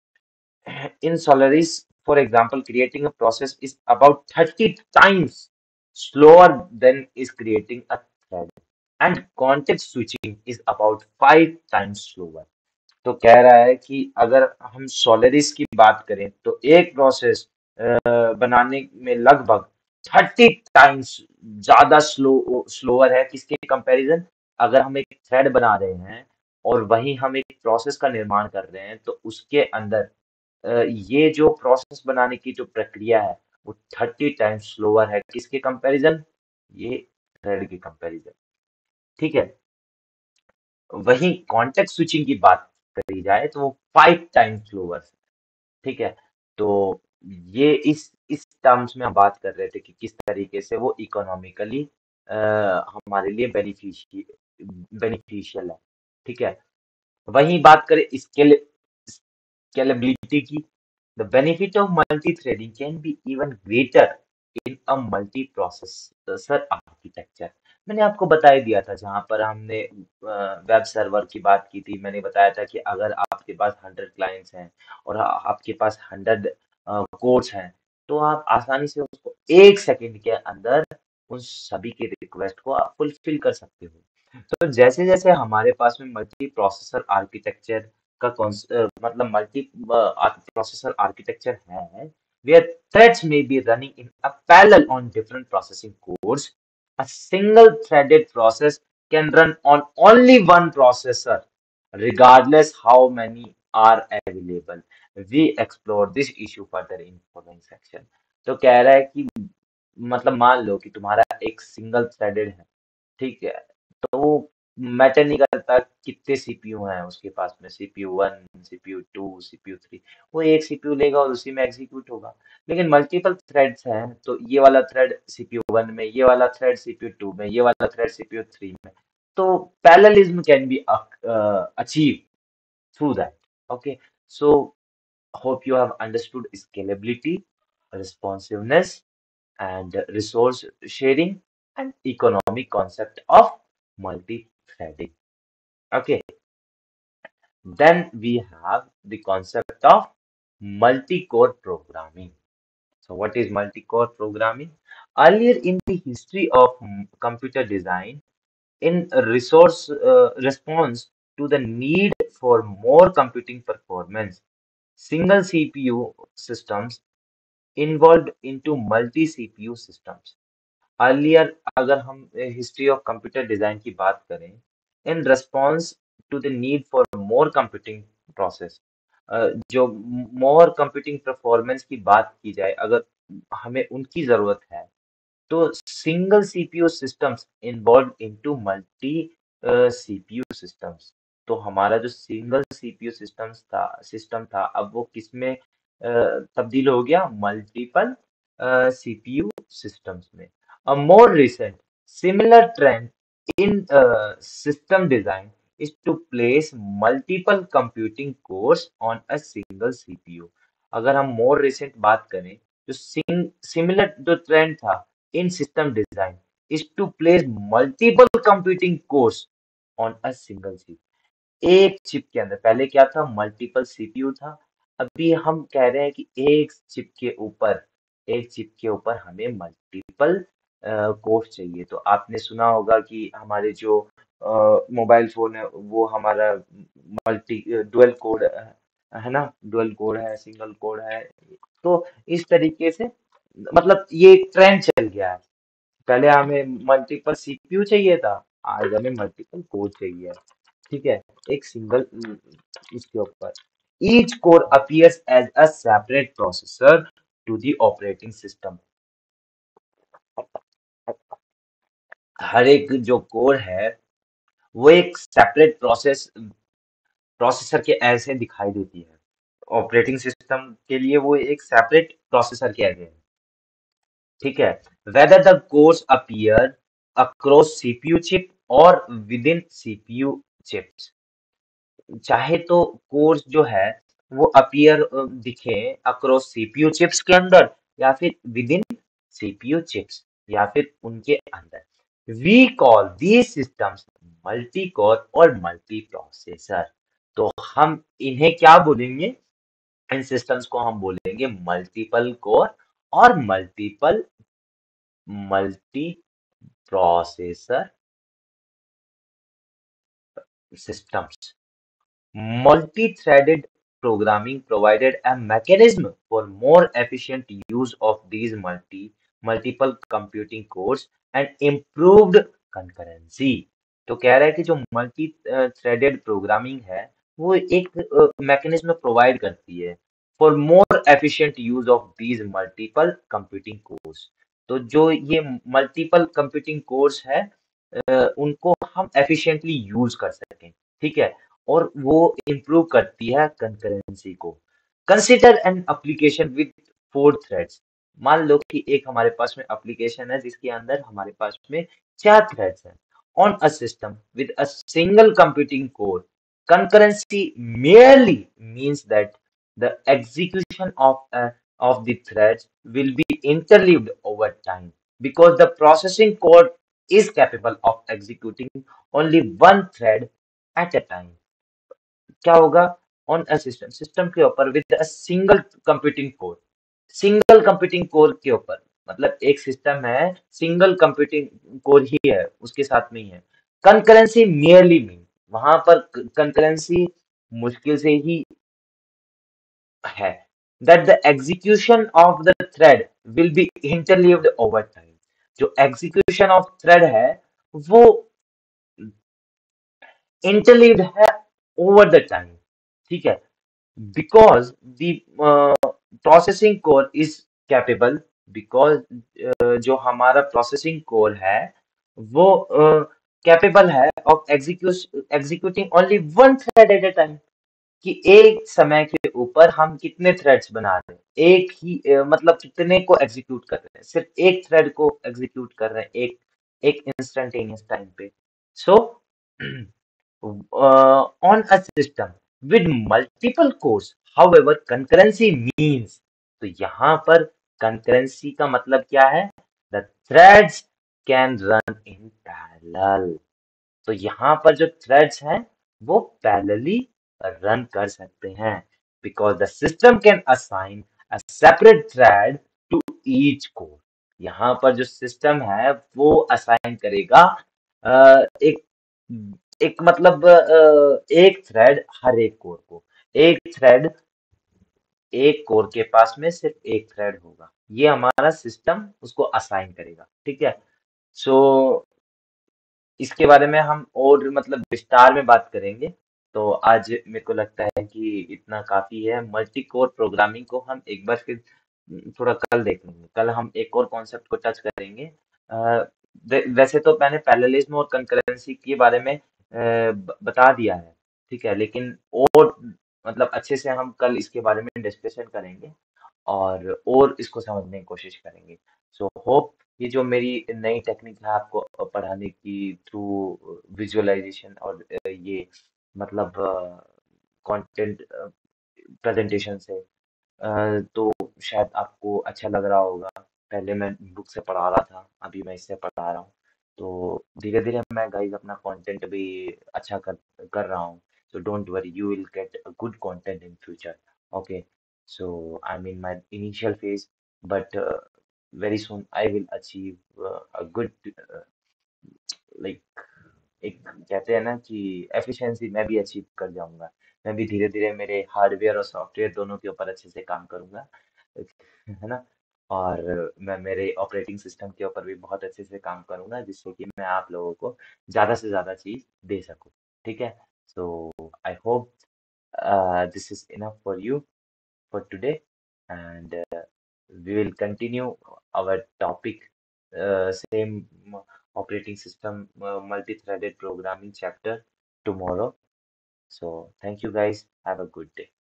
In Solaris, for example, creating a process is about thirty times slower than is creating a thread. And context switching is about five times slower. तो कह रहा है कि अगर हम सोलरिस की बात करें तो एक प्रोसेस बनाने में लगभग थर्टी टाइम्स ज्यादा स्लो स्लोअर है किसके कंपैरिजन. अगर हम एक थ्रेड बना रहे हैं और वही हम एक प्रोसेस का निर्माण कर रहे हैं तो उसके अंदर अ, ये जो प्रोसेस बनाने की जो प्रक्रिया है वो थर्टी टाइम्स स्लोअर है किसके कंपैरिजन. ये थ्रेड के कंपैरिजन. ठीक है. वहीं कॉन्टेक्स्ट स्विचिंग की बात करी जाए तो वो फाइव टाइम्स स्लोअर. ठीक है. तो ये इस इस टर्म्स में हम बात कर रहे थे कि किस तरीके से वो इकोनॉमिकली हमारे लिए बेनिफिशियल बेनिफिशियल है. ठीक है. वहीं बात करें स्केल स्केलेबिलिटी की. The benefit of multi threading can be even greater in a multi processor architecture. मैंने आपको बता ही दिया था जहां पर हमने वेब सर्वर की बात की थी. मैंने बताया था कि अगर आपके पास हंड्रेड क्लाइंट्स हैं और आ- आपके पास हंड्रेड कोड्स हैं तो आप आसानी से उसको एक सेकंड के अंदर उन सभी के रिक्वेस्ट को आप फुलफिल कर सकते हो. तो जैसे जैसे हमारे पास में मल्टी प्रोसेसर आर्किटेक्चर का कॉन्स- अ, मतलब मल्टी प्रोसेसर आर्किटेक्चर है where threads may be running in a parallel on different processing cores. A single threaded process can run on only one processor regardless how many are available. We explore this issue further in following section. तो कह रहा है कि मतलब मान लो कि तुम्हारा एक सिंगल थ्रेडेड है. ठीक है. तो वो मैटर नहीं करता कितने सीपीयू हैं उसके पास में. CPU one, CPU two, CPU three. वो एक सीपीयू लेगा और उसी में एग्जीक्यूट होगा. लेकिन मल्टीपल थ्रेड्स हैं तो ये वाला थ्रेड सीपीयू वन में, ये वाला थ्रेड सीपीयू टू में, ये वाला थ्रेड सीपीयू थ्री में. तो parallelism can be achieve through that. Okay, so hope you have understood scalability, responsiveness, and resource sharing and economic concept of multi-threading. Okay, then we have the concept of multi-core programming. So what is multi-core programming? Earlier in the history of mm, computer design, in a resource uh, response to the need for more computing performance, single C P U systems involved into multi-C P U systems. Earlier अगर हम हिस्ट्री ऑफ कंप्यूटर डिजाइन की बात करें in response to the need for more computing process, जो मोर कंप्यूटिंग परफॉर्मेंस की बात की जाए अगर हमें उनकी जरूरत है तो single CPU systems involve into multi CPU systems. तो हमारा जो सिंगल सीपीयू सिस्टम्स था सिस्टम था अब वो किसमें अ, तब्दील हो गया मल्टीपल सीपीयू systems में. A more recent similar trend in uh, system design is to place multiple computing cores on a single C P U. अगर हम more recent बात करें तो similar जो trend था in system design is to place multiple computing cores on a single C P U. एक चिप के अंदर पहले क्या था मल्टीपल सीपीयू था. अभी हम कह रहे हैं कि एक चिप के ऊपर एक चिप के ऊपर हमें मल्टीपल कोर्स चाहिए। तो आपने सुना होगा कि हमारे जो मोबाइल फोन है वो हमारा मल्टी डुअल कोड है ना, डुअल कोड है, सिंगल कोड है। तो इस तरीके से मतलब ये एक ट्रेंड चल गया है। पहले हमें मल्टीपल सीपीयू चाहिए था, आज हमें मल्टीपल कोर चाहिए। ठीक है, एक सिंगल इसके ऊपर each core appears as a separate processor to the operating system. हर एक जो कोर है वो एक सेपरेट प्रोसेस प्रोसेसर के ऐसे दिखाई देती है। ऑपरेटिंग सिस्टम के लिए वो एक सेपरेट प्रोसेसर के आगे है। ठीक है, whether the cores appear across C P U chip or within C P U chips। चाहे तो कोर्स जो है वो अपीयर दिखे अक्रॉस सीपीयू चिप्स के अंदर या फिर विद इन सीपीयू चिप्स या फिर उनके अंदर। We call these systems multi core और मल्टी प्रोसेसर। तो हम इन्हें क्या बोलेंगे, इन सिस्टम्स को हम बोलेंगे मल्टीपल कोर और multiple multi processor systems। Multi-threaded programming provided a mechanism for more efficient use of these multi multiple computing cores and improved concurrency। तो कह रहा है कि जो मल्टी थ्रेडेड प्रोग्रामिंग है वो एक मैकेनिज्म प्रोवाइड करती है for more efficient use of these multiple computing cores. तो जो ये मल्टीपल कंप्यूटिंग कोर्स है अ, उनको हम एफिशिएंटली यूज कर सकें। ठीक है, और वो इम्प्रूव करती है कंकरेंसी को। Consider an application with four threads. मान लो कि एक हमारे पास में एप्लीकेशन है जिसके अंदर हमारे पास में चार थ्रेड्स हैं on a system with a single computing core. Concurrency merely means that the execution of uh, of the threads will be interleaved over time because the processing core is capable of executing only one thread at a time। क्या होगा, ऑन अ सिस्टम, सिस्टम के ऊपर with a single computing core, single computing core के ऊपर, मतलब एक सिस्टम है सिंगल कंप्यूटिंग कोर ही है उसके साथ में ही है। कंकरेंसी नियरली मीन, वहां पर कंकरेंसी मुश्किल से ही है। That the execution of the thread will be interleaved over time. जो एग्जीक्यूशन ऑफ थ्रेड है वो इंटरलीव्ड है ओवर द टाइम। ठीक है, because the uh, processing core is capable, because uh, जो हमारा प्रोसेसिंग कोर है वो कैपेबल है of execute executing only one thread at a time. कि एक समय के ऊपर हम कितने थ्रेड्स बना रहे हैं, एक ही अ, मतलब कितने को एग्जीक्यूट कर रहे हैं, सिर्फ एक थ्रेड को एग्जीक्यूट कर रहे हैं एक एक इंस्टेंटेनियस टाइम पे। So on a system with multiple cores, however concurrency means, तो यहाँ पर concurrency का मतलब क्या है, the threads can run in parallel। तो यहाँ पर जो threads हैं वो parallelly run कर सकते हैं because the system can assign a separate thread to each core। यहाँ पर जो सिस्टम है वो असाइन करेगा अ, एक एक मतलब अ, एक थ्रेड हर एक कोर को, एक थ्रेड एक कोर के पास में सिर्फ एक थ्रेड होगा, ये हमारा सिस्टम उसको असाइन करेगा। ठीक है, सो इसके बारे में हम और मतलब विस्तार में बात करेंगे। तो आज मेरे को लगता है कि इतना काफी है। मल्टी कोर प्रोग्रामिंग को हम एक बार फिर थोड़ा कल देखेंगे, कल हम एक और कॉन्सेप्ट को टच करेंगे। अ, वै- वैसे तो मैंने पैरेललिज्म और कंकरेंसी के बारे में अ, ब- बता दिया है। ठीक है, लेकिन और मतलब अच्छे से हम कल इसके बारे में डिस्कशन करेंगे और और इसको समझने की कोशिश करेंगे। सो होप ये जो मेरी नई टेक्निक है आपको पढ़ाने की थ्रू विजुअलाइजेशन और अ, ये मतलब कंटेंट प्रेजेंटेशन से अ, तो शायद आपको अच्छा लग रहा होगा। पहले मैं बुक से पढ़ा रहा था, अभी मैं इससे पढ़ा रहा हूँ। तो धीरे धीरे मैं गाइस अपना कंटेंट भी अच्छा कर कर रहा हूँ। So don't worry, you will get a good content in future. Okay, so I mean my initial phase, but very soon I will achieve uh, a good uh, like एक कहते हैं ना कि एफिशिएंसी मैं भी अचीव कर जाऊंगा। मैं भी धीरे धीरे मेरे हार्डवेयर और सॉफ्टवेयर दोनों के ऊपर अच्छे से काम करूंगा, है ना। और मैं मेरे ऑपरेटिंग सिस्टम के ऊपर भी बहुत अच्छे से काम करूंगा, जिससे कि मैं आप लोगों को ज़्यादा से ज़्यादा चीज़ दे सकूं। ठीक है। So I hope this is enough for you for today, and uh, we will continue our topic, uh, same operating system, uh, multi-threaded programming chapter tomorrow. So thank you guys. Have a good day.